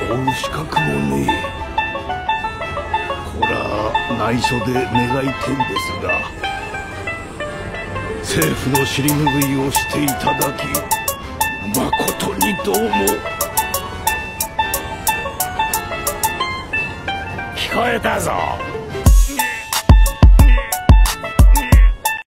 追う資格もねえ。こら内緒で願いてんですが、政府の尻拭いをしていただき誠にどうも。 聞こえたぞ。